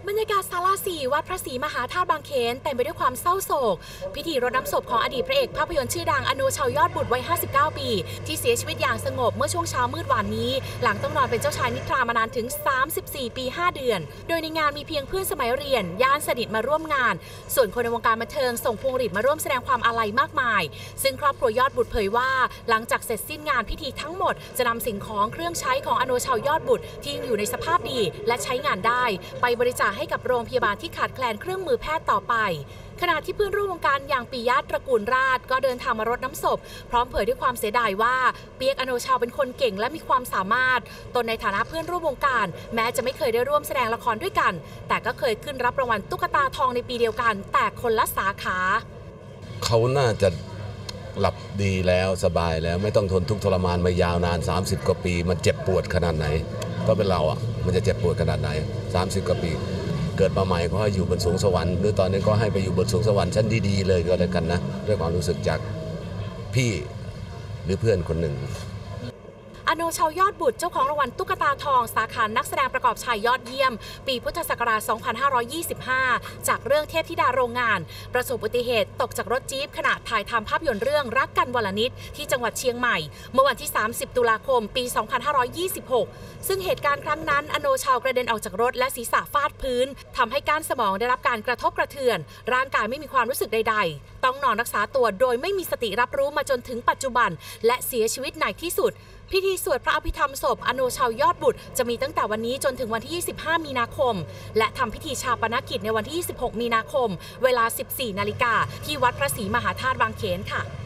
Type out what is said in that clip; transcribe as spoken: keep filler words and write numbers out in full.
บรรยากาศศาลาสี่วัดพระศรีมหาธาตุบางเขนเต็มไปด้วยความเศร้าโศกพิธีรดน้ำศพของอดีตพระเอกภาพยนตร์ชื่อดังอโนชาวยอดบุตรวัยห้าสิบเก้าปีที่เสียชีวิตอย่างสงบเมื่อช่วงเช้ามืดวันนี้หลังต้องนอนเป็นเจ้าชายนิทรามานานถึงสามสิบสี่ปีห้าเดือนโดยในงานมีเพียงเพื่อนสมัยเรียนญาติสนิทมาร่วมงานส่วนคนในวงการบันเทิงส่งพวงหรีดมาร่วมแสดงความอาลัยมากมายซึ่งครอบครัวยอดบุตรเผยว่าหลังจากเสร็จสิ้นงานพิธีทั้งหมดจะนำสิ่งของเครื่องใช้ของอโนชาวยอดบุตรที่ยังอยู่ในสภาพดีและใช้งานได้ไปบริจาคให้กับโรงพยาบาลที่ขาดแคลนเครื่องมือแพทย์ต่อไปขณะที่เพื่อนร่วมวงการอย่างปิยะตระกูลราชก็เดินทางมารดน้ำศพพร้อมเผยด้วยความเสียดายว่าเปียกอโนชาเป็นคนเก่งและมีความสามารถตนในฐานะเพื่อนร่วมวงการแม้จะไม่เคยได้ร่วมแสดงละครด้วยกันแต่ก็เคยขึ้นรับรางวัลตุ๊กตาทองในปีเดียวกันแต่คนละสาขาเขาน่าจะหลับดีแล้วสบายแล้วไม่ต้องทนทุกข์ทรมานมายาวนานสามสิบกว่าปีมันเจ็บปวดขนาดไหนก็เป็นเราอ่ะมันจะเจ็บปวดขนาดไหนสามสิบกว่าปีเกิดมาใหม่ก็ให้อยู่บนสวงสวรรค์หรือตอนนี้ก็ให้ไปอยู่บนสวงสวรรค์ชั้นดีๆเลยก็แล้วกันนะด้วยความรู้สึกจากพี่หรือเพื่อนคนหนึ่งอโนชาวยอดบุตรเจ้าของรางวัลตุ๊กตาทองสาขานักแสดงประกอบชายยอดเยี่ยมปีพุทธศักราช สองพันห้าร้อยยี่สิบห้า จากเรื่องเทพธิดาโรงงานประสบอุบัติเหตุตกจากรถจี๊ปขณะถ่ายทำภาพยนตร์เรื่องรักกันวลนิดที่จังหวัดเชียงใหม่เมื่อวันที่ สามสิบ ตุลาคม ปี สองพันห้าร้อยยี่สิบหก ซึ่งเหตุการณ์ครั้งนั้นอโนชาวกระเด็นออกจากรถและศีรษะฟาดพื้นทำให้ก้านสมองได้รับการกระทบกระเทือนร่างกายไม่มีความรู้สึกใดๆต้องนอนรักษาตัวโดยไม่มีสติรับรู้มาจนถึงปัจจุบันและเสียชีวิตในที่สุดพิธีสวดพระอภิธรรมศพอโนชาวยอดบุตรจะมีตั้งแต่วันนี้จนถึงวันที่ ยี่สิบห้า มีนาคมและทำพิธีชาปนกิจในวันที่ ยี่สิบหก มีนาคมเวลา สิบสี่ นาฬิกาที่วัดพระศรีมหาธาตุบางเขนค่ะ